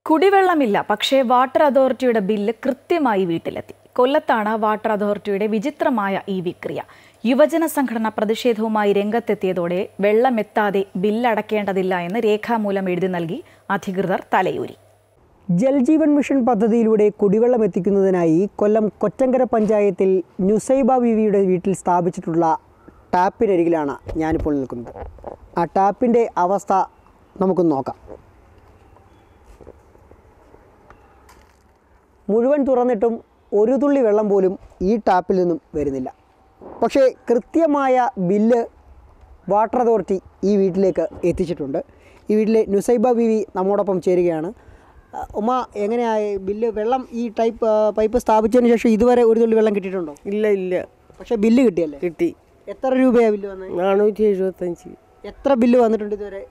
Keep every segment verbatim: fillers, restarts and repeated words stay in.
കുടിവെള്ളമില്ല, പക്ഷേ വാട്ടർ അതോറിറ്റിയുടെ ബില്ല് കൃത്യമായി വീട്ടിലെത്തി. കൊല്ലത്താണ് വാട്ടർ അതോറിറ്റിയുടെ വിചിത്രമായ ഈ വിക്രിയ. യുവജന സംഘടന പ്രതിഷേധവുമായി രംഗത്തെത്തിയതോടെ വെള്ളമെത്താതെ ബില്ലടക്കേണ്ടതില്ല എന്ന് രേഖാമൂലം എഴുതി നൽകി അധികൃതർ തലയൂരി. ജൽജീവൻ മിഷൻ പദ്ധതിയിലൂടെ കുടിവെള്ളം എത്തിക്കുന്നതിനായി കൊല്ലം കൊറ്റങ്കര പഞ്ചായത്തിൽ നുസൈബ ബീവിയുടെ വീട്ടിൽ സ്ഥാപിച്ചിട്ടുള്ള ടാപ്പിനരികിലാണ് ഞാനിപ്പോൾ നിൽക്കുന്നത്. ആ ടാപ്പിൻ്റെ അവസ്ഥ നമുക്കൊന്ന് നോക്കാം. മുഴുവൻ തുറന്നിട്ടും ഒരു തുള്ളി വെള്ളം പോലും ഈ ടാപ്പിൽ നിന്നും വരുന്നില്ല. പക്ഷേ കൃത്യമായ ബില്ല് വാട്ടർ അതോറിറ്റി ഈ വീട്ടിലേക്ക് എത്തിച്ചിട്ടുണ്ട്. ഈ വീട്ടിലെ നുസൈബ ബീവി നമ്മോടൊപ്പം ചേരുകയാണ്. ഉമ്മ, എങ്ങനെയായി ബില്ല്? വെള്ളം ഈ ടൈപ്പ് പൈപ്പ് സ്ഥാപിച്ചതിന് ശേഷം ഇതുവരെ ഒരു തുള്ളി വെള്ളം കിട്ടിയിട്ടുണ്ടോ? ഇല്ല ഇല്ല പക്ഷേ ബില്ല് കിട്ടിയല്ലേ? കിട്ടി. എത്ര രൂപയാണ് ബില്ല് വന്നത്? നാനൂറ്റി എഴുപത്തഞ്ച്. എത്ര ബില്ല് വന്നിട്ടുണ്ട് ഇതുവരെ?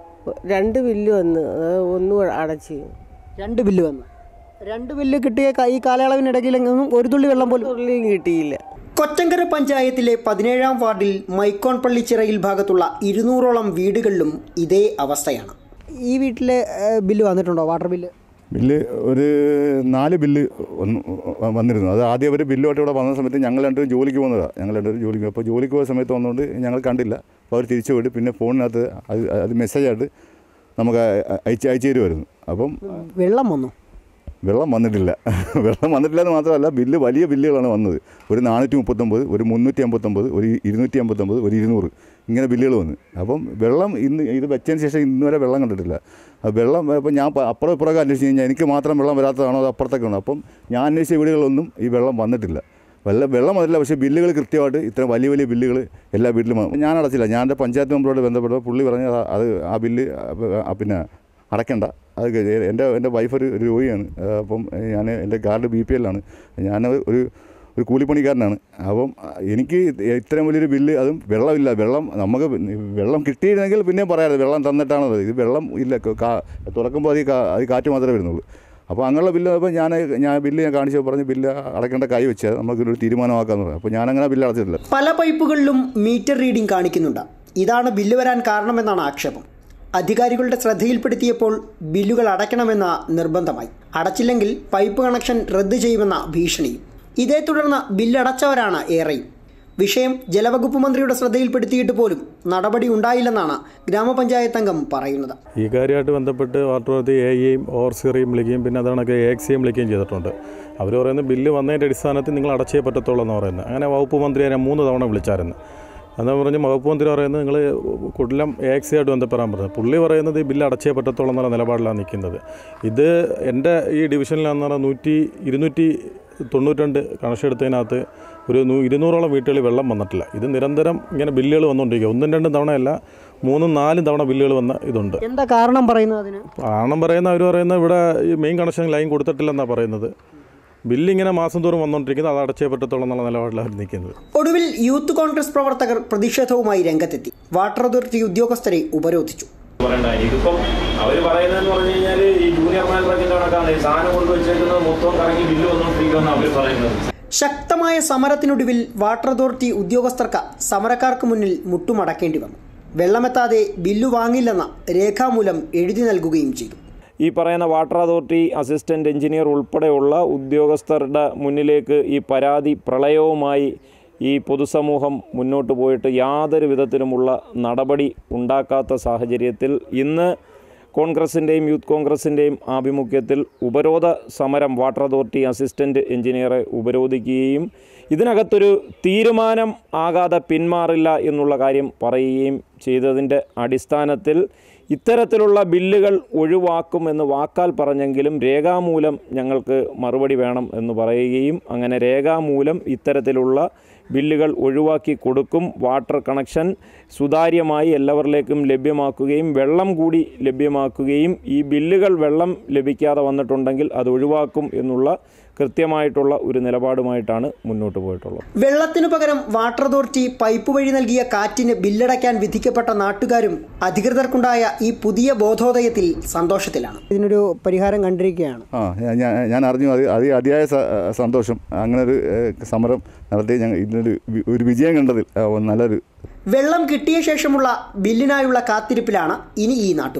രണ്ട് ബില്ല് വന്ന്, ഒന്നും അടച്ച്. രണ്ട് ബില്ല് വന്നു. രണ്ട് ബില്ല് കിട്ടിയ ഈ കാലയളവിനിടയിലെങ്കിലും ഒരു തുള്ളി വെള്ളം പോലും തുള്ളിയും കിട്ടിയില്ല. കൊറ്റങ്കര പഞ്ചായത്തിലെ പതിനേഴാം വാർഡിൽ മൈക്കോൺ പള്ളിച്ചിറയിൽ ഭാഗത്തുള്ള ഇരുന്നൂറോളം വീടുകളിലും ഇതേ അവസ്ഥയാണ്. ഈ വീട്ടിലെ ബില്ല് വന്നിട്ടുണ്ടോ? വാട്ടർ ബില്ല് ബില്ല് ഒരു നാല് ബില്ല് വന്നിരുന്നു. അത് ആദ്യം അവർ ബില്ലുമായിട്ട് ഇവിടെ വന്ന സമയത്ത് ഞങ്ങൾ രണ്ടുപേരും ജോലിക്ക് പോകുന്നതാണ്. ഞങ്ങൾ രണ്ടുപേരും ജോലിക്ക് അപ്പോൾ ജോലിക്ക് പോകുന്ന സമയത്ത് വന്നുകൊണ്ട് ഞങ്ങൾ കണ്ടില്ല. അപ്പോൾ അവർ തിരിച്ചു പോയിട്ട് പിന്നെ ഫോണിനകത്ത് അത് അത് മെസ്സേജായിട്ട് നമുക്ക് അയച്ച് അയച്ചു തരുമായിരുന്നു. അപ്പം വെള്ളം വന്നു വെള്ളം വന്നിട്ടില്ല. വെള്ളം വന്നിട്ടില്ല എന്ന് മാത്രമല്ല, ബില്ല് വലിയ ബില്ലുകളാണ് വന്നത്. ഒരു നാനൂറ്റി മുപ്പത്തൊമ്പത്, ഒരു മുന്നൂറ്റി അമ്പത്തൊമ്പത്, ഒരു ഇരുന്നൂറ്റി അമ്പത്തൊമ്പത്, ഒരു ഇരുന്നൂറ്, ഇങ്ങനെ ബില്ലുകൾ വന്നു. അപ്പം വെള്ളം ഇന്ന് ഇത് വെച്ചതിന് ശേഷം ഇന്ന് വരെ വെള്ളം കണ്ടിട്ടില്ല. വെള്ളം ഇപ്പം ഞാൻ അപ്പുറം ഇപ്പുറമൊക്കെ അന്വേഷിച്ച് കഴിഞ്ഞാൽ എനിക്ക് മാത്രം വെള്ളം വരാത്തതാണോ അത് അപ്പുറത്തൊക്കെ ഉണ്ട്. അപ്പം ഞാൻ അന്വേഷിച്ച വീടുകളൊന്നും ഈ വെള്ളം വന്നിട്ടില്ല. വെള്ളം വെള്ളം വന്നില്ല. പക്ഷേ ബില്ലുകൾ കൃത്യമായിട്ട് ഇത്ര വലിയ വലിയ ബില്ലുകൾ എല്ലാ വീട്ടിലും ഞാൻ അടച്ചില്ല. ഞാൻ എൻ്റെ പഞ്ചായത്ത് മെമ്പറോട് ബന്ധപ്പെട്ടപ്പോൾ പുള്ളി പറഞ്ഞ അത് ആ ബില്ല് പിന്നെ അടയ്ക്കണ്ട. അത് എൻ്റെ എൻ്റെ വൈഫ് ഒരു രോഗിയാണ്. അപ്പം ഞാൻ എൻ്റെ കാർഡ് ബി പി എല്ലാണ്. ഞാൻ ഒരു ഒരു കൂലിപ്പണിക്കാരനാണ്. അപ്പം എനിക്ക് ഇത്രയും വലിയൊരു ബില്ല്, അതും വെള്ളമില്ല. വെള്ളം നമുക്ക് വെള്ളം കിട്ടിയിരുന്നെങ്കിൽ പിന്നെ പറയാറ് വെള്ളം തന്നിട്ടാണത്. ഇത് വെള്ളം ഇല്ല. കാ തുറക്കുമ്പോൾ അത് അത് കാറ്റ് മാത്രമേ വരുന്നുള്ളൂ. അപ്പോൾ അങ്ങനെയുള്ള ബില്ല് അപ്പോൾ ഞാൻ ഞാൻ ബില്ല് ഞാൻ കാണിച്ചു പറഞ്ഞ് ബില്ല് അടയ്ക്കേണ്ട കൈ വെച്ചാൽ നമുക്കൊരു തീരുമാനമാക്കാമെന്ന് പറഞ്ഞു. അപ്പോൾ ഞാനങ്ങനെ ബില്ല് അടച്ചിട്ടില്ല. പല പൈപ്പുകളിലും മീറ്റർ റീഡിംഗ് കാണിക്കുന്നുണ്ട്. ഇതാണ് ബില്ല് വരാൻ കാരണമെന്നാണ് ആക്ഷേപം. അധികാരികളുടെ ശ്രദ്ധയിൽപ്പെടുത്തിയപ്പോൾ ബില്ലുകൾ അടയ്ക്കണമെന്ന നിർബന്ധമായി. അടച്ചില്ലെങ്കിൽ പൈപ്പ് കണക്ഷൻ റദ്ദ് ചെയ്യുമെന്ന ഭീഷണിയും. ഇതേ തുടർന്ന് ബില്ലടച്ചവരാണ് ഏറെയും. വിഷയം ജലവകുപ്പ് മന്ത്രിയുടെ ശ്രദ്ധയിൽപ്പെടുത്തിയിട്ട് പോലും നടപടി ഉണ്ടായില്ലെന്നാണ് ഗ്രാമപഞ്ചായത്ത് അംഗം പറയുന്നത്. ഈ കാര്യമായിട്ട് ബന്ധപ്പെട്ട് വാട്ടർ അതോറിറ്റി എ ഇയും ഓവർസിയറേയും വിളിക്കുകയും പിന്നെ അതാണൊക്കെ എ എക്സിയും വിളിക്കുകയും ചെയ്തിട്ടുണ്ട്. അവർ പറയുന്നത് ബില്ല് വന്നതിൻ്റെ അടിസ്ഥാനത്തിൽ നിങ്ങൾ അടച്ചേ പറ്റത്തുള്ളൂ എന്ന് പറയുന്നത്. അങ്ങനെ വകുപ്പ് മന്ത്രിയെ ഞാൻ മൂന്ന് തവണ വിളിച്ചായിരുന്നു. എന്ന് പറഞ്ഞ് വകുപ്പ് മന്ത്രി പറയുന്നത് നിങ്ങൾ കൊല്ലം എ എക്സി ആയിട്ട് ബന്ധപ്പെടാൻ പറഞ്ഞത്. പുള്ളി പറയുന്നത് ഈ ബില്ല് അടച്ചേ പറ്റത്തുള്ളൂ എന്നുള്ള നിലപാടിലാണ് നിൽക്കുന്നത്. ഇത് എൻ്റെ ഈ ഡിവിഷനിലാണെന്ന് പറഞ്ഞാൽ നൂറ്റി ഇരുന്നൂറ്റി തൊണ്ണൂറ്റി കണക്ഷൻ എടുത്തതിനകത്ത് ഒരു ഇരുന്നൂറോളം വീട്ടുകളിൽ വെള്ളം വന്നിട്ടില്ല. ഇത് നിരന്തരം ഇങ്ങനെ ബില്ലുകൾ വന്നുകൊണ്ടിരിക്കുക. ഒന്നും രണ്ടും തവണയല്ല, മൂന്നും നാലും തവണ ബില്ലുകൾ വന്ന ഇതുണ്ട്. എന്താ കാരണം പറയുന്നത്? അതിന് കാരണം പറയുന്ന അവർ പറയുന്നത് ഇവിടെ ഈ മെയിൻ കണക്ഷൻ ലൈൻ കൊടുത്തിട്ടില്ലെന്നാണ് പറയുന്നത്. ബില്ലിങ്ങനെ മാസം തോറും വന്നുകൊണ്ടിരിക്കുന്നത്, അത് അടച്ചേ പറ്റത്തുള്ളൂ എന്നുള്ള നിലപാടിലാണ് നിൽക്കുന്നത്. ഒടുവിൽ യൂത്ത് കോൺഗ്രസ് പ്രവർത്തകർ പ്രതിഷേധവുമായി രംഗത്തെത്തി. വാട്ടർ അതോറിറ്റി ഉദ്യോഗസ്ഥരെ ഉപരോധിച്ചു. ഇതിപ്പം അവർ പറയുന്നതെന്ന് പറഞ്ഞു കഴിഞ്ഞാൽ ഈ ജൂനിയർ മാനേജറിന്റെ കണക്കാണ് സാധനം കൊണ്ട് വെച്ചേക്കുന്നത് മൊത്തം കറങ്ങി ബില്ല് വന്നുകൊണ്ടിരിക്കുമെന്ന് അവർ പറയുന്നത്. ശക്തമായ സമരത്തിനൊടുവിൽ വാട്ടർ അതോറിറ്റി ഉദ്യോഗസ്ഥർക്ക് സമരക്കാർക്ക് മുന്നിൽ മുട്ടുമടക്കേണ്ടി വന്നു. വെള്ളമെത്താതെ ബില്ല് വാങ്ങില്ലെന്ന രേഖാമൂലം എഴുതി നൽകുകയും ചെയ്തു. ഈ പറയുന്ന വാട്ടർ അതോറിറ്റി അസിസ്റ്റൻ്റ് എഞ്ചിനീയർ ഉൾപ്പെടെയുള്ള ഉദ്യോഗസ്ഥരുടെ മുന്നിലേക്ക് ഈ പരാതി പ്രളയവുമായി ഈ പൊതുസമൂഹം മുന്നോട്ട് പോയിട്ട് യാതൊരു വിധത്തിലുമുള്ള നടപടി ഉണ്ടാക്കാത്ത സാഹചര്യത്തിൽ ഇന്ന് കോൺഗ്രസിൻ്റെയും യൂത്ത് കോൺഗ്രസിൻ്റെയും ആഭിമുഖ്യത്തിൽ ഉപരോധ സമരം വാട്ടർ അതോറിറ്റി അസിസ്റ്റൻ്റ് എഞ്ചിനീയറെ ഉപരോധിക്കുകയും ഇതിനകത്തൊരു തീരുമാനം ആകാതെ പിന്മാറില്ല എന്നുള്ള കാര്യം പറയുകയും ചെയ്തതിൻ്റെ അടിസ്ഥാനത്തിൽ ഇത്തരത്തിലുള്ള ബില്ലുകൾ ഒഴിവാക്കുമെന്ന് വാക്കാൽ പറഞ്ഞെങ്കിലും രേഖാമൂലം ഞങ്ങൾക്ക് മറുപടി വേണം എന്ന് പറയുകയും അങ്ങനെ രേഖാമൂലം ഇത്തരത്തിലുള്ള ബില്ലുകൾ ഒഴിവാക്കി കൊടുക്കും. വാട്ടർ കണക്ഷൻ സുതാര്യമായി എല്ലാവരിലേക്കും ലഭ്യമാക്കുകയും വെള്ളം കൂടി ലഭ്യമാക്കുകയും ഈ ബില്ലുകൾ വെള്ളം ലഭിക്കാതെ വന്നിട്ടുണ്ടെങ്കിൽ അത് ഒഴിവാക്കും എന്നുള്ള കൃത്യമായിട്ടുള്ള ഒരു നിലപാടുമായിട്ടാണ് മുന്നോട്ട് പോയിട്ടുള്ളത്. വെള്ളത്തിനു പകരം വാട്ടർ അതോറിറ്റി പൈപ്പ് വഴി നൽകിയ കാറ്റിന് ബില്ലടയ്ക്കാൻ വിധിക്കപ്പെട്ട നാട്ടുകാരും അധികൃതർക്കുണ്ടായ ഈ പുതിയ ബോധോദയത്തിൽ സന്തോഷത്തിലാണ്. ഇതിനൊരു പരിഹാരം കണ്ടിരിക്കുകയാണ്. ആ ഞാൻ അറിഞ്ഞു. അത് അത് അതിയായ സന്തോഷം. അങ്ങനെ ഒരു സമരം നടത്തി ഞങ്ങൾ ഇതിനൊരു ഒരു വിജയം കണ്ടതിൽ നല്ലൊരു. വെള്ളം കിട്ടിയ ശേഷമുള്ള ബില്ലിനായുള്ള കാത്തിരിപ്പിലാണ് ഇനി ഈ നാട്ടുകാർ.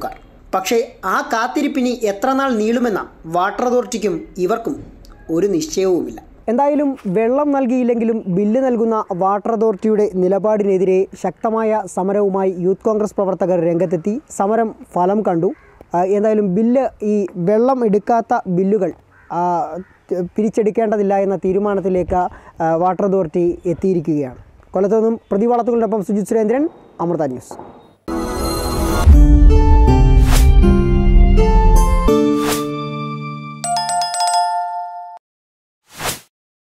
പക്ഷേ ആ കാത്തിരിപ്പിനി എത്ര നാൾ നീളുമെന്ന വാട്ടർ അതോറിറ്റിക്കും ഇവർക്കും ഒരു നിശ്ചയവുമില്ല. എന്തായാലും വെള്ളം നൽകിയില്ലെങ്കിലും ബില്ല് നൽകുന്ന വാട്ടർ അതോറിറ്റിയുടെ നിലപാടിനെതിരെ ശക്തമായ സമരവുമായി യൂത്ത് കോൺഗ്രസ് പ്രവർത്തകർ രംഗത്തെത്തി. സമരം ഫലം കണ്ടു. എന്തായാലും ബില്ല് ഈ വെള്ളം എടുക്കാത്ത ബില്ലുകൾ പിരിച്ചെടുക്കേണ്ടതില്ല എന്ന തീരുമാനത്തിലേക്ക് വാട്ടർ അതോറിറ്റി എത്തിയിരിക്കുകയാണ്. കൊല്ലത്തു നിന്നും പ്രതിവാളത്തുകളിനൊപ്പം സുജിത് സുരേന്ദ്രൻ, അമൃത ന്യൂസ്.